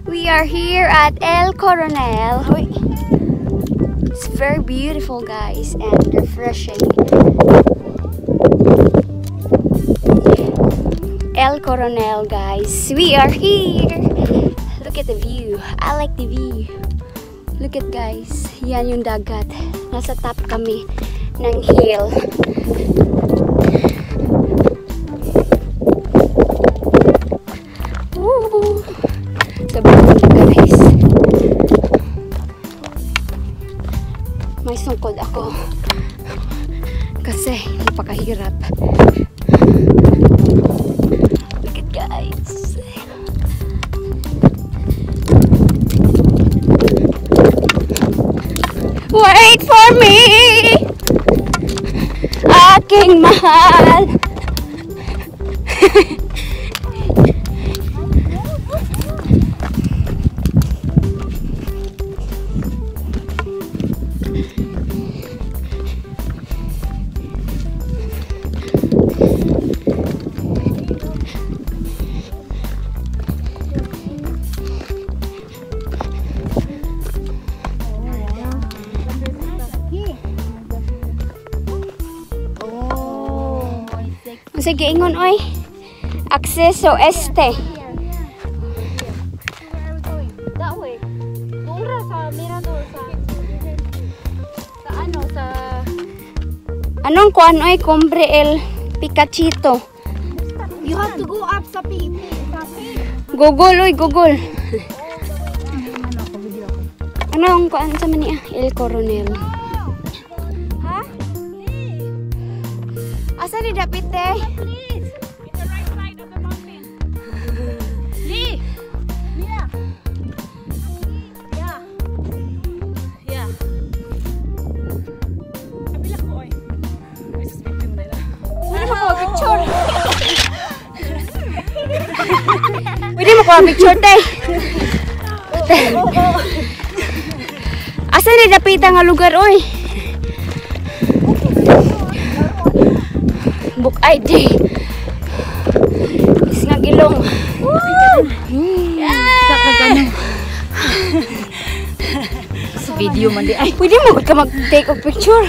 We are here at El Coronel. It's very beautiful, guys, and refreshing. El Coronel, guys. We are here. Look at the view. I like the view. Look at, guys. Yan yung dagat. Nasa top kami ng hill. Woo! Sobrang ganda, guys. May sungkod ako kasi napakahirap. Look at, guys. Wait for me, aking mahal. Sige, ingon oy. Acceso este. That way. Tura sa Mirador sa ano sa Anong kuan oy, Cumbre el Picachito. you have to go up sa PP. Google oy, Google. Anong kuan sa mani El Coronel. Ha? Asa ni dapit eh? Please. In the right side of the mountain. Lee. Mia. Yeah. Yeah. Kabila ko oy. Ay suspect mo na. Pwede mo kuha picture. Pwede mo kuha picture, te. Asa ni dapit nga lugar oy? Book ID. Is nga gilong. Sa video man di ay. Pwede mo ka mag-take of picture.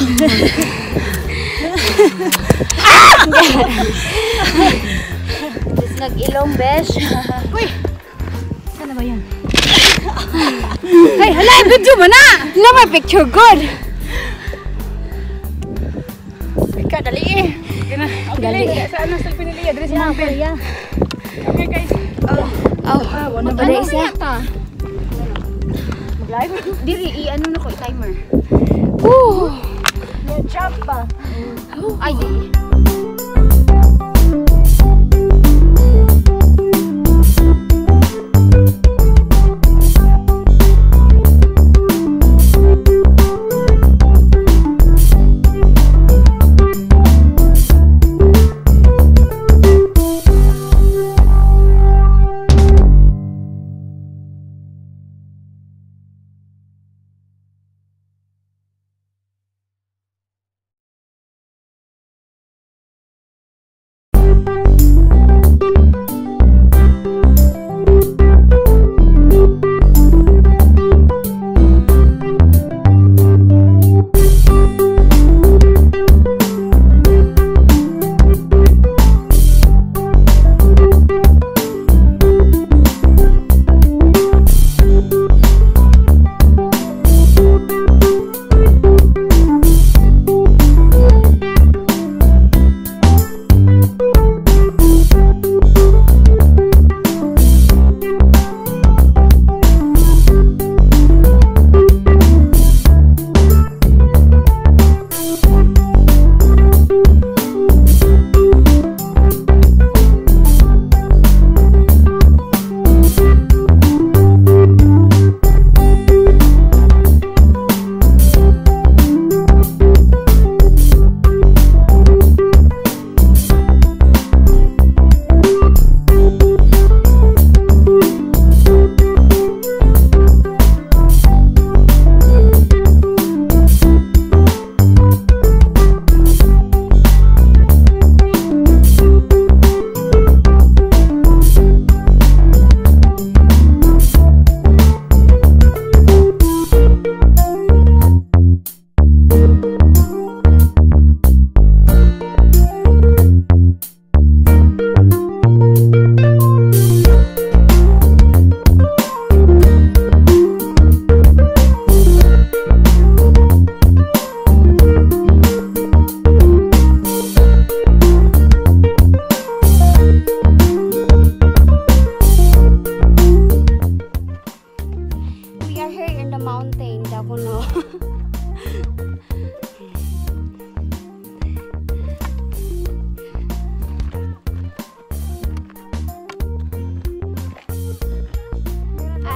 Is nga gilong, besh. Uy. Sana ba yan? Ay, hala, video mo na. Hala, may picture good. Ika dali eh. Dali. Sa ano sa pinili address mo? Okay guys. Oh, ano ba na isa? Mag-live? Diri, i-ano na ko, timer. Woo! Jump pa. Ay, di.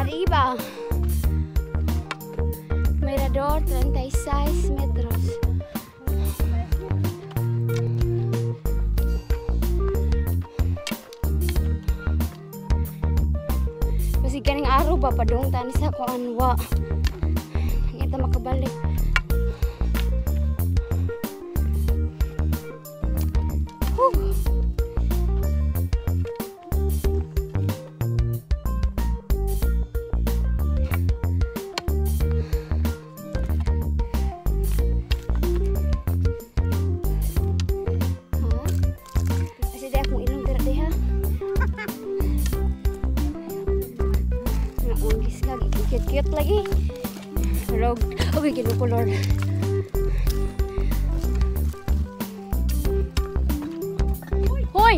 arriba. Mirador 36 metros. Kasi kaning araw ba padung tani sa kuan wa. Kita makabalik. Cute lagi. Log, okay, kinukulor. Hoy!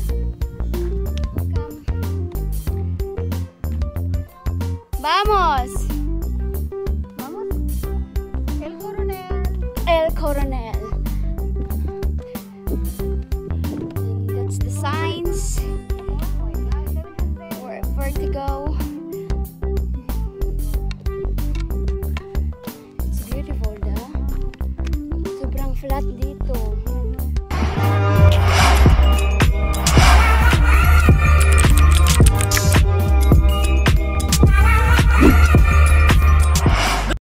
¡Vamos!